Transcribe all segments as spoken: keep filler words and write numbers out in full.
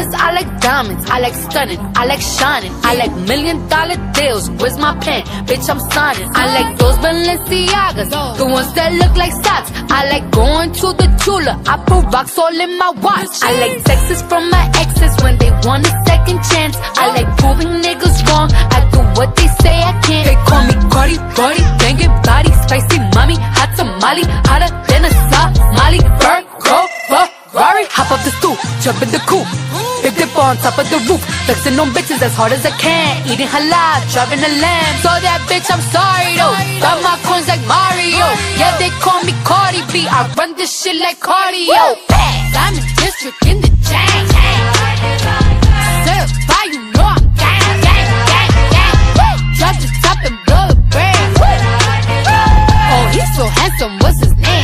dollars, I like diamonds, I like stunning, I like shining, I like million dollar deals. Where's my pen? Bitch, I'm signing. I like those Balenciagas, the ones that look like socks. I like going to the Tula, I put rocks all in my watch. I like texts from my exes when they want a second chance. I like proving niggas wrong, I do what they say I can't. They call me Cardi, Cardi, banging body, spicy mommy, hot tamale, hotter than a Somali. Virgo, Ferrari, hop up the stoop, jump in the coupe, big dip on top of the roof, flexing on bitches as hard as I can, eating halal, driving a lamb. So that bitch, I'm sorry though, got my coins like Mario. Yeah, they call me Cardi B, I run this shit like cardio. I'm in district in the chain, certified, you know I'm gang, gang, gang, gang. Drop the top and blow the brand. Oh, he's so handsome, what's his name?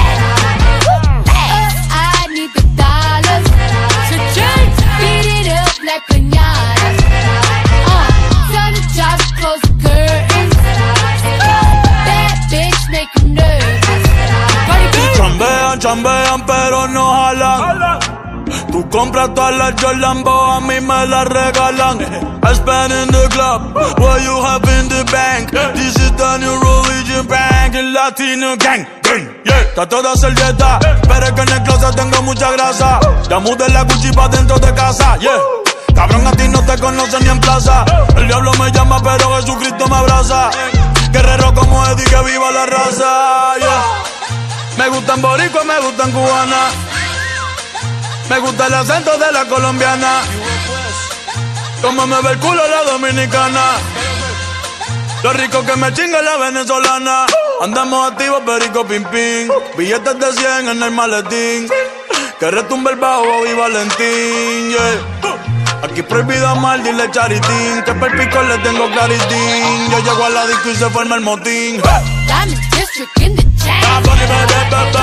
I need the dollars to change, beat it up like piñata. Uh, tell the job to close the curtains. Bad bitch make him nervous. Chambean, chambean, pero no jalan. Tú compras todas las Jolambo, a mí me las regalan. I spend in the club, what you have in the bank. This is the new religion bank, el Latino gang. Yeah, trato de hacer dieta, pero es que en el closet tengo mucha grasa. Ya mudé la Gucci pa' dentro de casa, yeah. Cabrón, a ti no te conocen ni en plaza. El diablo me llama, pero Jesucristo me abraza. Guerrero como Eddie, que viva la raza, yeah. Me gustan boricua, me gustan cubana. Me gusta el acento de la colombiana. Como me ve el culo la dominicana. Lo rico que me chinga la venezolana. Andamos activos, perico, pim, pim. Billetes de cien en el maletín. Que retumbe el bajo y Valentín, yeah. Aquí prohibido amar, dile charitín. Que per pico le tengo claritín. Yo llego a la disco y se forma el motín. Diamond District in the chain.